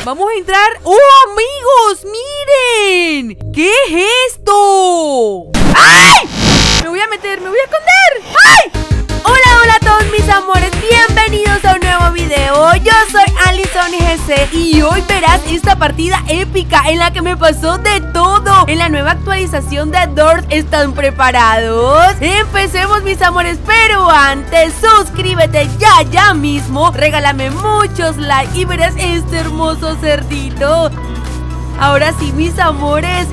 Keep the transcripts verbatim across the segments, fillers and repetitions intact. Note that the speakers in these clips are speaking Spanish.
Vamos a entrar. ¡Oh, amigos! ¡Miren! ¿Qué es esto? ¡Ay! Me voy a meter, me voy a esconder. ¡Ay! Hola, hola a todos mis amores, bienvenidos a un nuevo video. Yo soy Alison G C y hoy verás esta partida épica en la que me pasó de todo. En la nueva actualización de Doors, ¿están preparados? Empecemos mis amores, pero antes suscríbete ya, ya mismo. Regálame muchos likes y verás este hermoso cerdito. Ahora sí mis amores,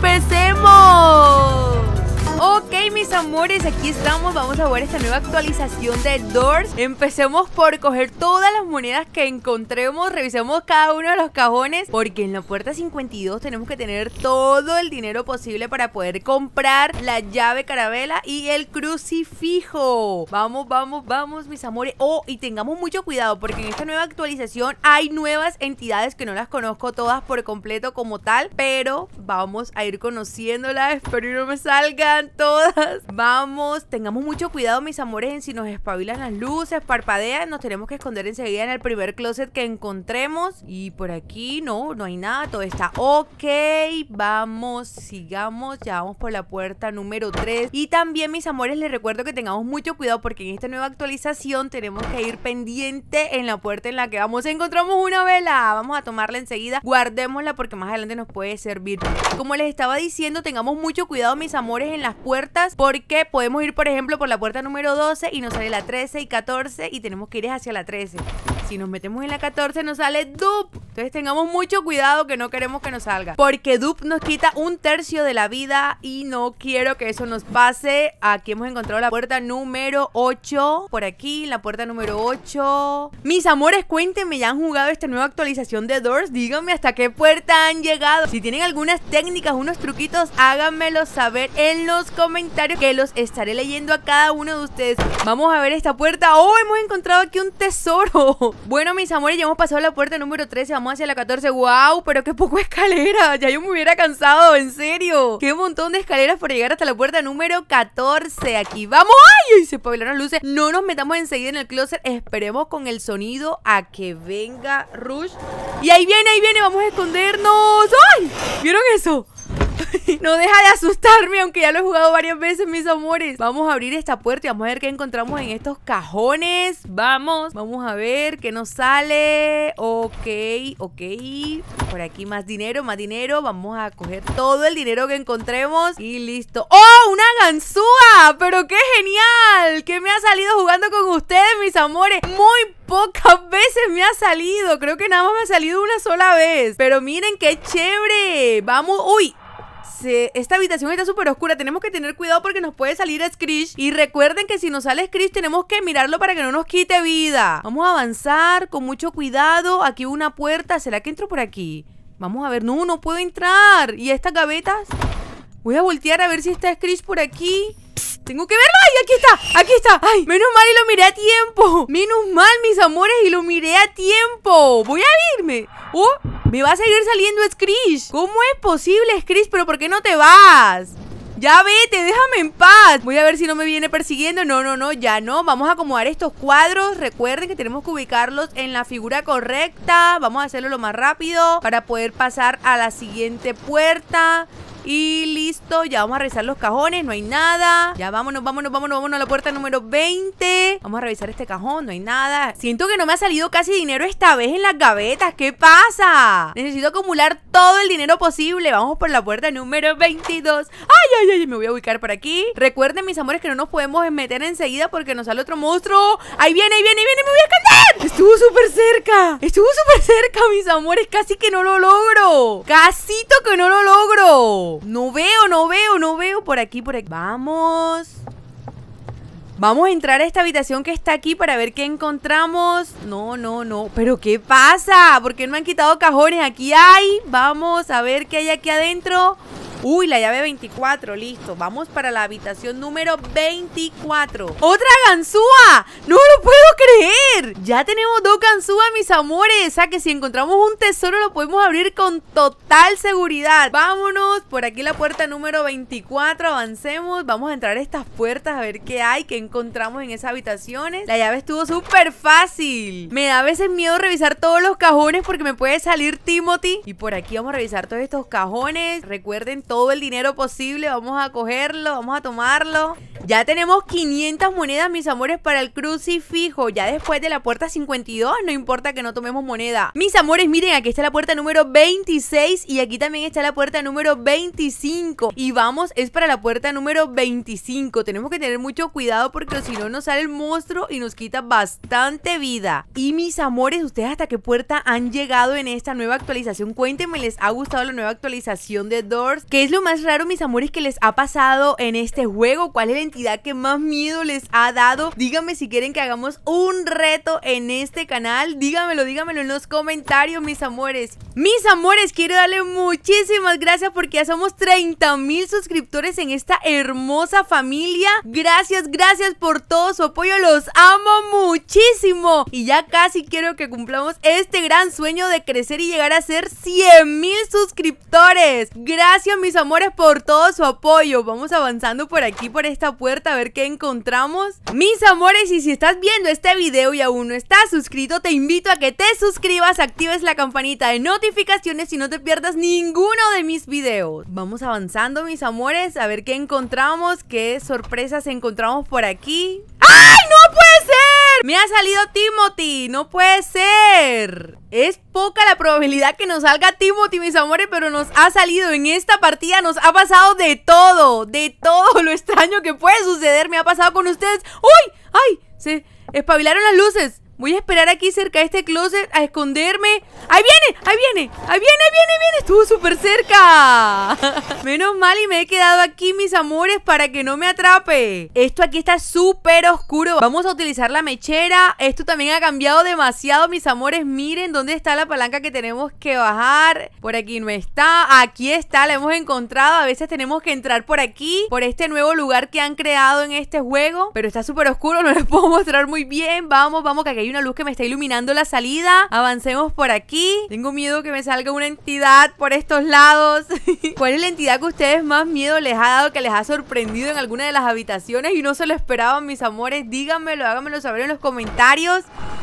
empecemos. Ok, mis amores, aquí estamos. Vamos a ver esta nueva actualización de Doors. Empecemos por coger todas las monedas que encontremos. Revisemos cada uno de los cajones, porque en la puerta cincuenta y dos tenemos que tener todo el dinero posible para poder comprar la llave carabela y el crucifijo. Vamos, vamos, vamos, mis amores. Oh, y tengamos mucho cuidado, porque en esta nueva actualización hay nuevas entidades que no las conozco todas por completo como tal, pero vamos a ir conociéndolas. Espero que no me salgan todas. Vamos, tengamos mucho cuidado mis amores en si nos espabilan las luces, parpadean, nos tenemos que esconder enseguida en el primer closet que encontremos. Y por aquí no, no hay nada, todo está ok. Vamos, sigamos, ya vamos por la puerta número tres. Y también mis amores les recuerdo que tengamos mucho cuidado, porque en esta nueva actualización tenemos que ir pendiente en la puerta en la que vamos. Encontramos una vela, vamos a tomarla enseguida, guardémosla porque más adelante nos puede servir. Como les estaba diciendo, tengamos mucho cuidado mis amores en las puertas, porque podemos ir por ejemplo por la puerta número doce y nos sale la trece y catorce y tenemos que ir hacia la trece. Si nos metemos en la catorce nos sale dupe. Entonces tengamos mucho cuidado, que no queremos que nos salga, porque dupe nos quita un tercio de la vida y no quiero que eso nos pase. Aquí hemos encontrado la puerta número ocho. Por aquí, la puerta número ocho. Mis amores, cuéntenme, ¿ya han jugado esta nueva actualización de Doors? Díganme hasta qué puerta han llegado. Si tienen algunas técnicas, unos truquitos, háganmelo saber en los comentarios, que los estaré leyendo a cada uno de ustedes. Vamos a ver esta puerta. Oh, hemos encontrado aquí un tesoro. Bueno, mis amores, ya hemos pasado la puerta número trece, vamos hacia la catorce. Wow, pero qué poco escalera. Ya yo me hubiera cansado, en serio. Qué montón de escaleras por llegar hasta la puerta número catorce. Aquí vamos. ¡Ay! Se apagaron las luces. No nos metamos enseguida en el closet. Esperemos con el sonido a que venga Rush. Y ahí viene, ahí viene. Vamos a escondernos. ¡Ay! ¿Vieron eso? No deja de asustarme, aunque ya lo he jugado varias veces, mis amores. Vamos a abrir esta puerta y vamos a ver qué encontramos en estos cajones. Vamos, vamos a ver qué nos sale. Ok, ok. Por aquí más dinero, más dinero. Vamos a coger todo el dinero que encontremos y listo. ¡Oh, una ganzúa! ¡Pero qué genial! ¿Qué me ha salido jugando con ustedes, mis amores? Muy pocas veces me ha salido. Creo que nada más me ha salido una sola vez. Pero miren qué chévere. Vamos, uy. Se, esta habitación está súper oscura. Tenemos que tener cuidado porque nos puede salir Screech. Y recuerden que si nos sale Screech tenemos que mirarlo para que no nos quite vida. Vamos a avanzar con mucho cuidado. Aquí hubo una puerta. ¿Será que entro por aquí? Vamos a ver. No, no puedo entrar. ¿Y estas gavetas? Voy a voltear a ver si está Screech por aquí. Psst, tengo que verlo. ¡Ay! Aquí está, aquí está. ¡Ay! Menos mal y lo miré a tiempo. Menos mal, mis amores, y lo miré a tiempo. Voy a irme. ¡Oh! Me va a seguir saliendo Screech. ¿Cómo es posible, Screech? ¿Pero por qué no te vas? Ya vete, déjame en paz. Voy a ver si no me viene persiguiendo. No, no, no, ya no. Vamos a acomodar estos cuadros. Recuerden que tenemos que ubicarlos en la figura correcta. Vamos a hacerlo lo más rápido para poder pasar a la siguiente puerta. Y listo, ya vamos a revisar los cajones, no hay nada. Ya vámonos, vámonos, vámonos, vámonos a la puerta número veinte. Vamos a revisar este cajón, no hay nada. Siento que no me ha salido casi dinero esta vez en las gavetas. ¿Qué pasa? Necesito acumular todo el dinero posible. Vamos por la puerta número veintidós. Ay, ay, ay, me voy a ubicar por aquí. Recuerden, mis amores, que no nos podemos meter enseguida porque nos sale otro monstruo. Ahí viene, ahí viene, ahí viene, me voy a esconder. Estuvo súper cerca. Estuvo súper cerca, mis amores. Casi que no lo logro. Casito que no lo logro. No veo, no veo, no veo. Por aquí, por aquí. Vamos. Vamos a entrar a esta habitación que está aquí para ver qué encontramos. No, no, no. ¿Pero qué pasa? ¿Por qué no me han quitado cajones? Aquí hay. Vamos a ver qué hay aquí adentro. Uy, la llave veinticuatro, listo. Vamos para la habitación número veinticuatro. ¡Otra ganzúa! ¡No lo puedo creer! Ya tenemos dos ganzúas, mis amores. O sea que si encontramos un tesoro lo podemos abrir con total seguridad. Vámonos, por aquí la puerta número veinticuatro. Avancemos, vamos a entrar a estas puertas a ver qué hay, qué encontramos en esas habitaciones. La llave estuvo súper fácil. Me da a veces miedo revisar todos los cajones porque me puede salir Timothy. Y por aquí vamos a revisar todos estos cajones. Recuerden, todo el dinero posible. Vamos a cogerlo, vamos a tomarlo. Ya tenemos quinientas monedas, mis amores, para el crucifijo. Ya después de la puerta cincuenta y dos, no importa que no tomemos moneda. Mis amores, miren, aquí está la puerta número veintiséis y aquí también está la puerta número veinticinco. Y vamos, es para la puerta número veinticinco. Tenemos que tener mucho cuidado porque si no nos sale el monstruo y nos quita bastante vida. Y mis amores, ¿ustedes hasta qué puerta han llegado en esta nueva actualización? Cuéntenme, ¿les ha gustado la nueva actualización de Doors? ¿Qué es lo más raro, mis amores, que les ha pasado en este juego? ¿Cuál es la entidad que más miedo les ha dado? Díganme si quieren que hagamos un reto en este canal. Díganmelo, díganmelo en los comentarios, mis amores. Mis amores, quiero darle muchísimas gracias porque ya somos treinta mil suscriptores en esta hermosa familia. Gracias, gracias por todo su apoyo. Los amo muchísimo. Y ya casi quiero que cumplamos este gran sueño de crecer y llegar a ser cien mil suscriptores. Gracias, mis amores, por todo su apoyo. Vamos avanzando por aquí, por esta puerta, a ver qué encontramos. Mis amores, y si estás viendo este video y aún no estás suscrito, te invito a que te suscribas, actives la campanita de notificaciones y no te pierdas ninguno de mis videos. Vamos avanzando, mis amores, a ver qué encontramos, qué sorpresas encontramos por aquí. ¡Ay, no puede ser! Me ha salido Timothy, no puede ser. Es poca la probabilidad que nos salga Timothy, mis amores, pero nos ha salido. En esta partida nos ha pasado de todo, de todo lo extraño que puede suceder. Me ha pasado con ustedes. ¡Uy! ¡Ay! Se espabilaron las luces. Voy a esperar aquí cerca de este closet a esconderme. ¡Ahí viene! ¡Ahí viene! ¡Ahí viene! ¡Viene! ¡Viene! ¡Estuvo súper cerca! Menos mal y me he quedado aquí, mis amores, para que no me atrape. Esto aquí está súper oscuro. Vamos a utilizar la mechera. Esto también ha cambiado demasiado, mis amores. Miren dónde está la palanca que tenemos que bajar. Por aquí no está. Aquí está, la hemos encontrado. A veces tenemos que entrar por aquí, por este nuevo lugar que han creado en este juego. Pero está súper oscuro, no les puedo mostrar muy bien. Vamos, vamos, que aquí hay una luz que me está iluminando la salida. Avancemos por aquí. Tengo miedo que me salga una entidad por estos lados. ¿Cuál es la entidad que a ustedes más miedo les ha dado, que les ha sorprendido en alguna de las habitaciones y no se lo esperaban, mis amores? Díganmelo, háganmelo saber en los comentarios.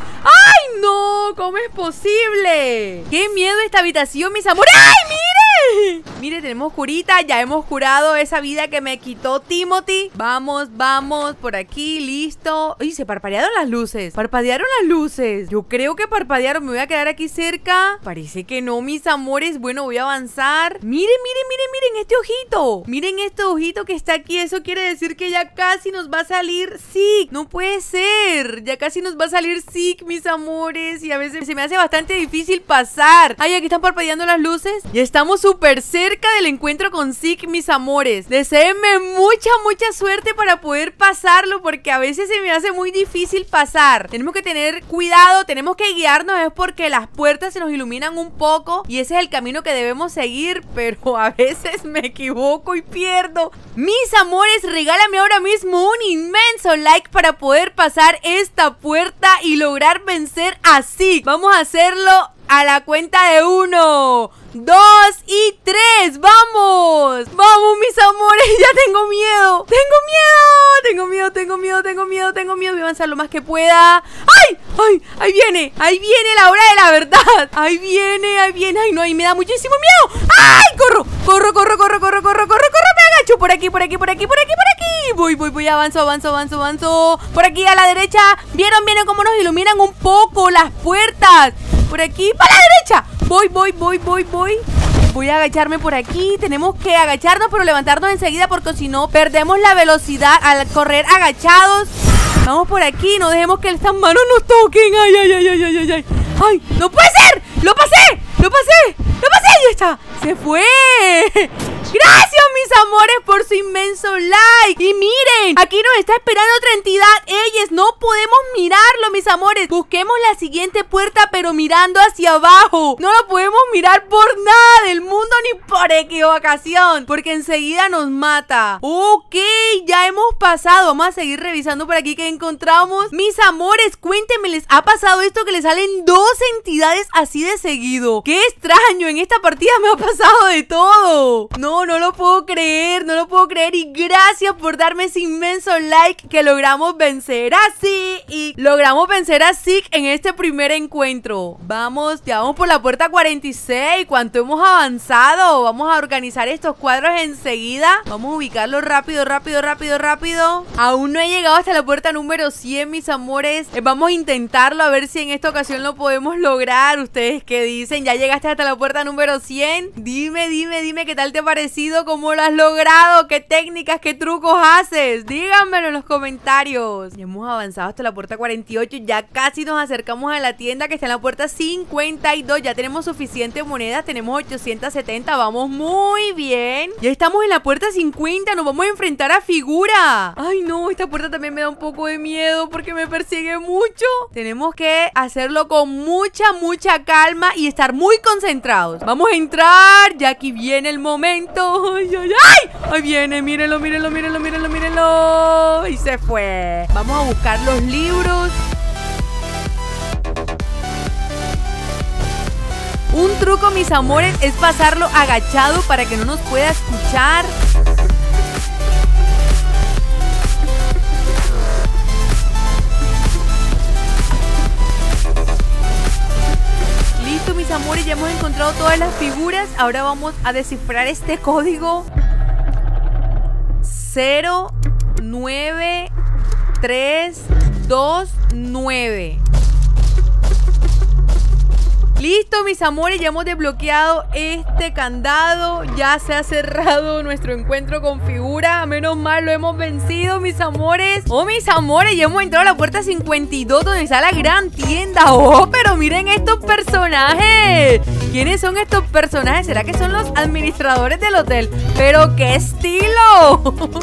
¡Ay, no! ¿Cómo es posible? ¡Qué miedo esta habitación, mis amores! ¡Ay, mire! Mire, tenemos curita. Ya hemos curado esa vida que me quitó Timothy. Vamos, vamos, por aquí, listo. ¡Uy, se parpadearon las luces! Parpadearon las luces. Yo creo que parpadearon. Me voy a quedar aquí cerca. Parece que no, mis amores. Bueno, voy a avanzar. Miren, miren, miren, miren este ojito. Miren este ojito que está aquí. Eso quiere decir que ya casi nos va a salir Zeke. No puede ser. Ya casi nos va a salir Zeke, mis amores. Y a veces se me hace bastante difícil pasar. Ay, aquí están parpadeando las luces. Ya estamos súper cerca del encuentro con Zeke, mis amores. Deséenme mucha, mucha suerte para poder pasarlo, porque a veces se me hace muy difícil pasar. Tenemos que tener cuidado, tenemos que guiarnos. Es porque las puertas se nos iluminan un poco y ese es el camino que debemos seguir, pero a veces me equivoco y pierdo. Mis amores, regálame ahora mismo un inmenso like para poder pasar esta puerta y lograr vencer a Zeke. Vamos a hacerlo a la cuenta de uno, dos y tres. ¡Vamos! ¡Vamos, mis amores! ¡Ya tengo miedo! ¡Tengo miedo! Tengo miedo, tengo miedo, tengo miedo, tengo miedo. Voy a avanzar lo más que pueda. ¡Ay! ¡Ay! ¡Ahí viene! ¡Ahí viene la hora de la verdad! ¡Ahí viene! ¡Ahí viene! ¡Ay, no! ¡Ahí me da muchísimo miedo! ¡Ay! ¡Corro! ¡Corro, corro, corro, corro, corro, corro, corro! ¡Me agacho! Por aquí, por aquí, por aquí, por aquí, por aquí. Voy, voy, voy. Avanzo, avanzo, avanzo, avanzo. Por aquí a la derecha. ¿Vieron? ¿Vieron cómo nos iluminan un poco las puertas? Por aquí, para la derecha. Voy, voy, voy, voy, voy. Voy a agacharme por aquí. Tenemos que agacharnos, pero levantarnos enseguida, porque si no, perdemos la velocidad al correr agachados. Vamos por aquí, no dejemos que estas manos nos toquen. Ay, ay, ay, ay, ay, ay, ay. Ay, no puede ser. Lo pasé, lo pasé, lo pasé. Ahí está, se fue. Gracias, mis amores, por su inmenso like. Y miren, aquí nos está esperando otra entidad. Ellos no podemos mirarlo, mis amores. Busquemos la siguiente puerta, pero mirando hacia abajo. No lo podemos mirar por nada del mundo, ni por equivocación, porque enseguida nos mata. Ok, ya hemos pasado. Vamos a seguir revisando por aquí que encontramos. Mis amores, cuéntenme, ¿les ha pasado esto que le salen dos entidades así de seguido? ¡Qué extraño! En esta partida me ha pasado de todo. No, no lo puedo creer, no lo puedo creer. Y gracias por darme ese inmenso like que logramos vencer a Zeke. Y logramos vencer a Zeke en este primer encuentro. Vamos, ya vamos por la puerta cuarenta y seis. ¿Cuánto hemos avanzado? Vamos a organizar estos cuadros enseguida. Vamos a ubicarlos rápido, rápido, rápido, rápido. Aún no he llegado hasta la puerta número cien, mis amores. eh, Vamos a intentarlo, a ver si en esta ocasión lo podemos lograr. ¿Ustedes qué dicen? ¿Ya llegaste hasta la puerta número cien? Dime, dime, dime qué tal te ha parecido, cómo lo has logrado, qué técnicas, qué trucos haces. Díganmelo en los comentarios. Ya hemos avanzado hasta la puerta cuarenta y ocho. Ya casi nos acercamos a la tienda que está en la puerta cincuenta y dos. Ya tenemos suficientes monedas, tenemos ochocientos setenta. Vamos muy bien. Ya estamos en la puerta cincuenta. Nos vamos a enfrentar a Figura. Ay no, esta puerta también me da un poco de miedo porque me persigue mucho. Tenemos que hacerlo con mucha, mucha calma y estar muy concentrados. Vamos a entrar. Ya aquí viene el momento. Ay, ay, ay. Ahí viene, mírenlo, mírenlo, mírenlo, mírenlo, mírenlo. Y se fue. Vamos a buscar los libros. Un truco, mis amores, es pasarlo agachado para que no nos pueda escuchar. Listo, mis amores, ya hemos encontrado todas las figuras. Ahora vamos a descifrar este código. Cero nueve tres dos nueve. Listo, mis amores, ya hemos desbloqueado este candado. Ya se ha cerrado nuestro encuentro con Figura. Menos mal lo hemos vencido, mis amores. Oh, mis amores, ya hemos entrado a la puerta cincuenta y dos, donde está la gran tienda. Oh, pero miren estos personajes. ¿Quiénes son estos personajes? ¿Será que son los administradores del hotel? ¡Pero qué estilo!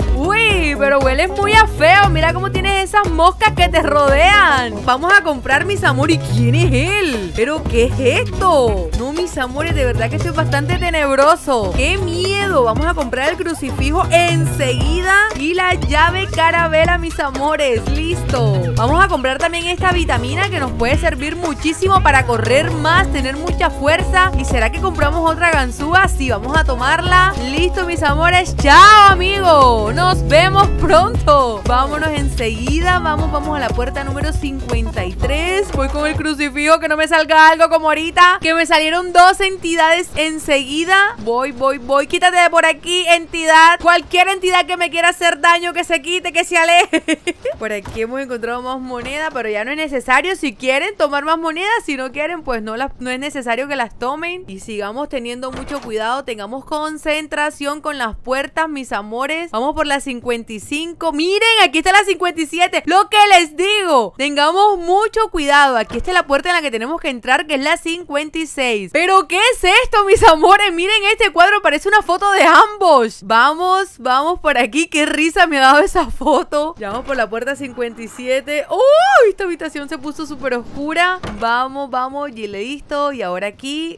Uy, pero hueles muy a feo. Mira cómo tienes esas moscas que te rodean. Vamos a comprar, mis amores. ¿Y quién es él? ¿Pero qué es esto? No, mis amores, de verdad que esto es bastante tenebroso. ¡Qué miedo! Vamos a comprar el crucifijo enseguida. Y la llave carabela, mis amores. ¡Listo! Vamos a comprar también esta vitamina que nos puede servir muchísimo para correr más, tener mucha fuerza. ¿Y será que compramos otra ganzúa? Sí, vamos a tomarla. Listo, mis amores. ¡Chao, amigos! Nos vemos pronto. Vámonos enseguida. Vamos, vamos a la puerta número cincuenta y tres. Voy con el crucifijo, que no me salga algo como ahorita, que me salieron dos entidades enseguida. Voy, voy, voy. Quítate de por aquí, entidad. Cualquier entidad que me quiera hacer daño, que se quite, que se aleje. Por aquí hemos encontrado más moneda, pero ya no es necesario. Si quieren tomar más monedas, si no quieren, pues no, las, no es necesario que las tomen. Y sigamos teniendo mucho cuidado. Tengamos concentración con las puertas, mis amores. Vamos por la cincuenta y cinco. Miren, aquí está la cincuenta y siete. Lo que les digo, tengamos mucho cuidado. Aquí está la puerta en la que tenemos que entrar, que es la cincuenta y seis. ¿Pero qué es esto, mis amores? Miren este cuadro, parece una foto de ambos. Vamos, vamos por aquí. Qué risa me ha dado esa foto. Ya vamos por la puerta cincuenta y siete. ¡Oh! Esta habitación se puso súper oscura. Vamos, vamos, y listo. Y ahora aquí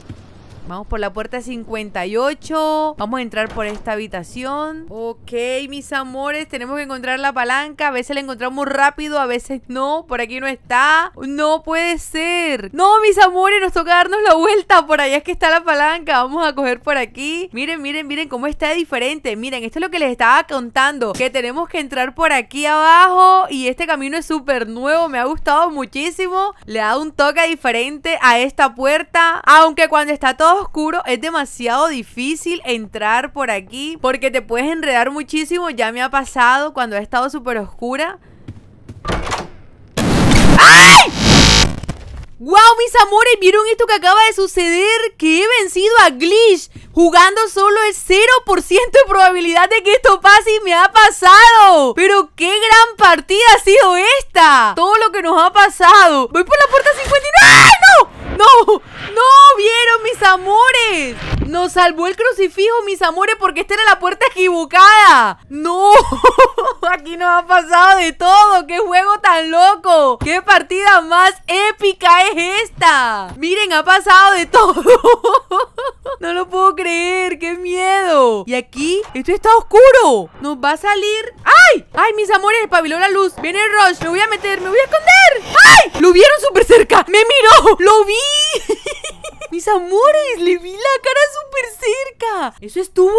vamos por la puerta cincuenta y ocho. Vamos a entrar por esta habitación. Ok, mis amores, tenemos que encontrar la palanca. A veces la encontramos rápido, a veces no. Por aquí no está. No puede ser. No, mis amores, nos toca darnos la vuelta. Por allá es que está la palanca. Vamos a coger por aquí. Miren, miren, miren cómo está diferente. Miren, esto es lo que les estaba contando, que tenemos que entrar por aquí abajo. Y este camino es súper nuevo. Me ha gustado muchísimo. Le ha dado un toque diferente a esta puerta. Aunque cuando está todo oscuro es demasiado difícil entrar por aquí, porque te puedes enredar muchísimo. Ya me ha pasado cuando ha estado súper oscura. ¡Ay! ¡Wow, mis amores! ¿Vieron esto que acaba de suceder? Que he vencido a Glitch jugando solo el cero por ciento de probabilidad de que esto pase, y me ha pasado. Pero qué gran partida ha sido esta. Todo lo que nos ha pasado. Voy por la puerta cincuenta y nueve. ¡Ay, no! ¡No! ¡No! ¿Vieron, mis amores? Nos salvó el crucifijo, mis amores, porque esta era la puerta equivocada. ¡No! Aquí nos ha pasado de todo. ¡Qué juego tan loco! ¡Qué partida más épica es esta! Miren, ha pasado de todo. No lo puedo creer. ¡Qué miedo! Y aquí, esto está oscuro. Nos va a salir... ¡Ay! ¡Ay, mis amores! Espabiló la luz. Viene el Rush. Me voy a meter. Me voy a esconder. ¡Ay! Lo vieron súper cerca. Me miró. Lo vi. Mis amores, le vi la cara súper cerca. Eso estuvo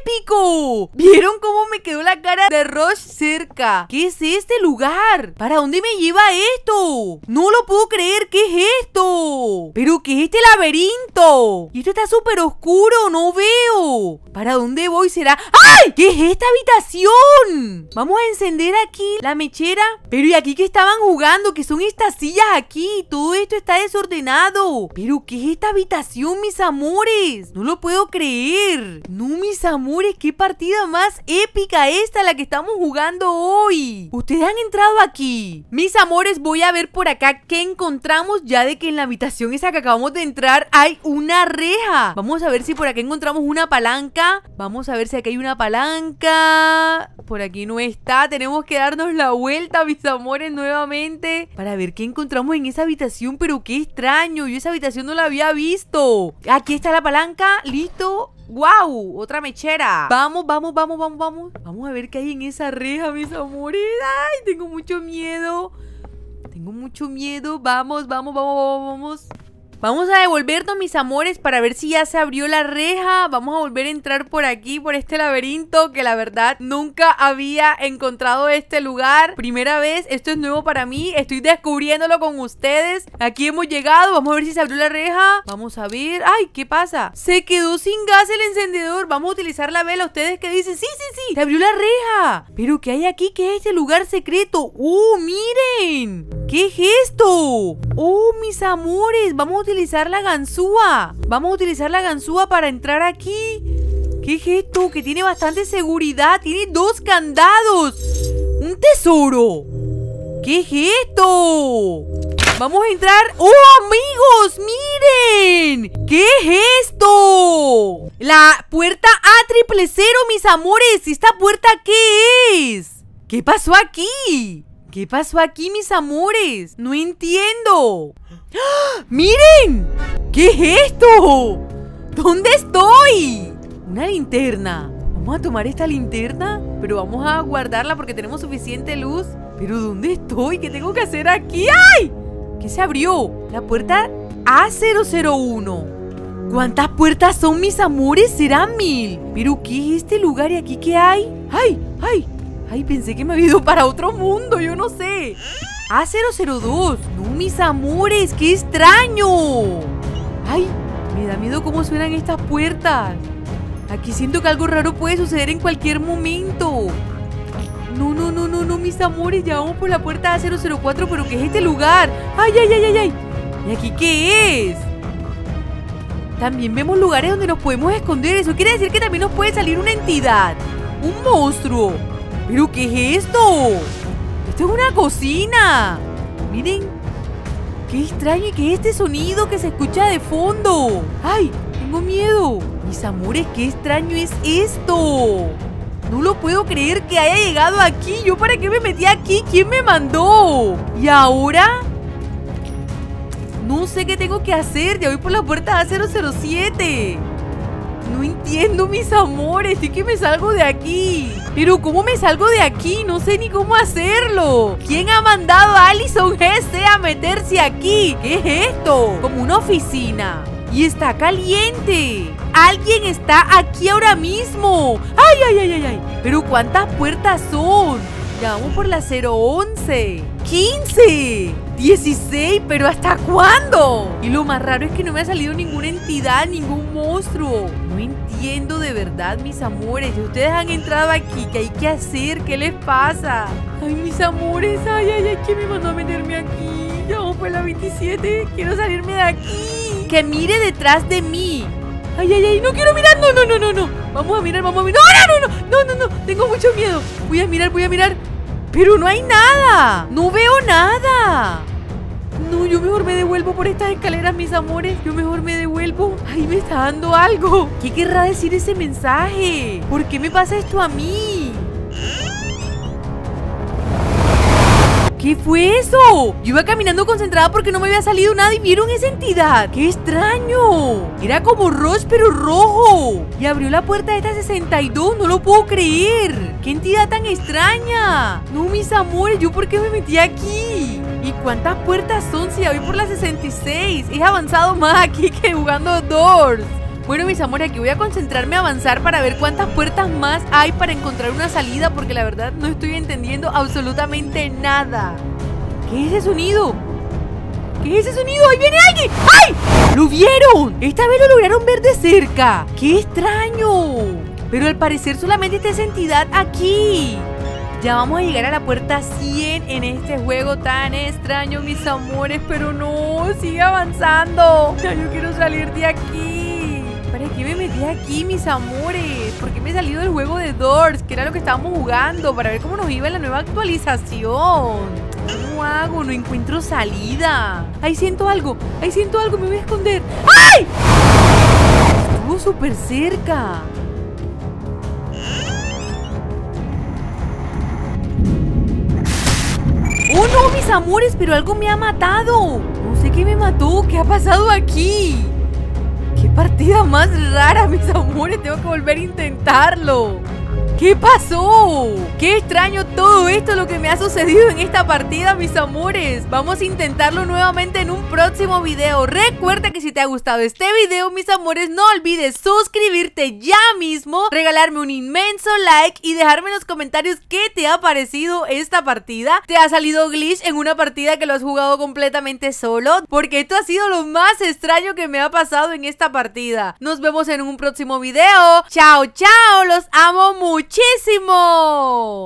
épico. ¿Vieron cómo me quedó la cara de Rush cerca? ¿Qué es este lugar? ¿Para dónde me lleva esto? No lo puedo creer. ¿Qué es esto? ¿Pero qué es este laberinto? Y esto está súper oscuro. No veo. ¿Para dónde voy? ¿Será? ¡Ay! ¿Qué es esta habitación? Vamos a encender aquí la mechera. Pero ¿y aquí qué estaban jugando? ¿Qué son estas sillas aquí? Todo esto está desordenado. ¿Pero qué es esta habitación, mis amores? No lo puedo creer. No, mis amores, qué partida más épica esta la que estamos jugando hoy. Ustedes han entrado aquí. Mis amores, voy a ver por acá qué encontramos, ya de que en la habitación esa que acabamos de entrar hay una reja. Vamos a ver si por acá encontramos una palanca. Vamos a ver si aquí hay una palanca. Por aquí no está. Tenemos que darnos la vuelta, mis amores, nuevamente, para ver qué encontramos en esa habitación. Pero qué extraño. Yo esa habitación no la había visto. Aquí está la palanca. Listo. ¡Wow! Otra mechera. Vamos, vamos, vamos, vamos, vamos. Vamos a ver qué hay en esa reja, mis amores. ¡Ay! Tengo mucho miedo. Tengo mucho miedo. Vamos, vamos, vamos, vamos, vamos. Vamos a devolvernos, mis amores, para ver si ya se abrió la reja. Vamos a volver a entrar por aquí, por este laberinto, que la verdad nunca había encontrado este lugar. Primera vez, esto es nuevo para mí. Estoy descubriéndolo con ustedes. Aquí hemos llegado, vamos a ver si se abrió la reja. Vamos a ver. ¡Ay! ¿Qué pasa? Se quedó sin gas el encendedor. Vamos a utilizar la vela. ¿Ustedes qué dicen? Sí, sí, sí, se abrió la reja. ¿Pero qué hay aquí? ¿Qué es este lugar secreto? ¡Oh, miren! ¿Qué es esto? ¡Oh, mis amores! Vamos a utilizar la ganzúa. Vamos a utilizar la ganzúa para entrar aquí. ¿Qué es esto? Que tiene bastante seguridad. Tiene dos candados. ¡Un tesoro! ¿Qué es esto? Vamos a entrar. ¡Oh, amigos! ¡Miren! ¿Qué es esto? La puerta A triple cero, mis amores. ¿Esta puerta qué es? ¿Qué pasó aquí? ¿Qué pasó aquí, mis amores? No entiendo. ¡Ah! ¡Miren! ¿Qué es esto? ¿Dónde estoy? Una linterna. Vamos a tomar esta linterna, pero vamos a guardarla porque tenemos suficiente luz. ¿Pero dónde estoy? ¿Qué tengo que hacer aquí? ¡Ay! ¿Qué se abrió? La puerta A cero cero uno. ¿Cuántas puertas son, mis amores? Serán mil. ¿Pero qué es este lugar y aquí qué hay? ¡Ay! ¡Ay! Ay, pensé que me había ido para otro mundo, yo no sé. A cero cero dos. No, mis amores, qué extraño. Ay, me da miedo cómo suenan estas puertas. Aquí siento que algo raro puede suceder en cualquier momento. No, no, no, no, no, mis amores. Ya vamos por la puerta A cero cero cuatro, pero ¿qué es este lugar? Ay, ay, ay, ay, ay. ¿Y aquí qué es? También vemos lugares donde nos podemos esconder. Eso quiere decir que también nos puede salir una entidad. Un monstruo. ¿Pero qué es esto? Esto es una cocina. Miren. Qué extraño y qué es este sonido que se escucha de fondo. ¡Ay! Tengo miedo. Mis amores, qué extraño es esto. No lo puedo creer que haya llegado aquí. ¿Yo para qué me metí aquí? ¿Quién me mandó? ¿Y ahora? No sé qué tengo que hacer. Ya voy por la puerta A cero cero siete. No entiendo, mis amores. Estoy que me salgo de aquí. Pero ¿cómo me salgo de aquí? No sé ni cómo hacerlo. ¿Quién ha mandado a Alison G C a meterse aquí? ¿Qué es esto? Como una oficina. Y está caliente. Alguien está aquí ahora mismo. ¡Ay, ay, ay, ay, ay! Pero ¿cuántas puertas son? Ya vamos por la cero once. quince. dieciséis. ¿Pero hasta cuándo? Y lo más raro es que no me ha salido ninguna entidad, ningún monstruo. No entiendo de verdad, mis amores. Ustedes han entrado aquí. ¿Qué hay que hacer? ¿Qué les pasa? Ay, mis amores. Ay, ay, ay. ¿Quién me mandó a meterme aquí? Ya vamos por la veintisiete. Quiero salirme de aquí. Que mire detrás de mí. Ay, ay, ay. No quiero mirar. No, no, no, no, no. Vamos a mirar, vamos a mirar. No, no, no, no. No, no, no. Tengo mucho miedo. Voy a mirar, voy a mirar. Pero no hay nada. No veo nada. No, yo mejor me devuelvo por estas escaleras, mis amores. Yo mejor me devuelvo. Ahí me está dando algo. ¿Qué querrá decir ese mensaje? ¿Por qué me pasa esto a mí? ¿Qué fue eso? Yo iba caminando concentrada porque no me había salido nada y vieron esa entidad. ¡Qué extraño! Era como Rush pero rojo. Y abrió la puerta de esta sesenta y dos, no lo puedo creer. ¡Qué entidad tan extraña! No, mis amores, ¿yo por qué me metí aquí? ¿Y cuántas puertas son si ya voy por la sesenta y seis? He avanzado más aquí que jugando Doors. Bueno, mis amores, aquí voy a concentrarme a avanzar para ver cuántas puertas más hay para encontrar una salida, porque la verdad no estoy entendiendo absolutamente nada. ¿Qué es ese sonido? ¿Qué es ese sonido? ¡Ahí viene alguien! ¡Ay! ¡Lo vieron! Esta vez lo lograron ver de cerca. ¡Qué extraño! Pero al parecer solamente está esa entidad aquí. Ya vamos a llegar a la puerta cien en este juego tan extraño, mis amores. Pero no, sigue avanzando. Ya yo quiero salir de aquí. ¿Para qué me metí aquí, mis amores? ¿Por qué me he salido del juego de Doors? Que era lo que estábamos jugando, para ver cómo nos iba en la nueva actualización. ¿Cómo hago? No encuentro salida. Ahí siento algo, ahí siento algo, me voy a esconder. ¡Ay! Estuvo súper cerca. ¡Oh, no, mis amores! Pero algo me ha matado. No sé qué me mató, ¿qué ha pasado aquí? ¡Qué partida más rara, mis amores! Tengo que volver a intentarlo. ¿Qué pasó? ¡Qué extraño todo esto lo que me ha sucedido en esta partida, mis amores! Vamos a intentarlo nuevamente en un próximo video. Recuerda que si te ha gustado este video, mis amores, no olvides suscribirte ya mismo, regalarme un inmenso like y dejarme en los comentarios qué te ha parecido esta partida. ¿Te ha salido glitch en una partida que lo has jugado completamente solo? Porque esto ha sido lo más extraño que me ha pasado en esta partida. Nos vemos en un próximo video. ¡Chao, chao! ¡Los amo mucho! ¡Muchísimo!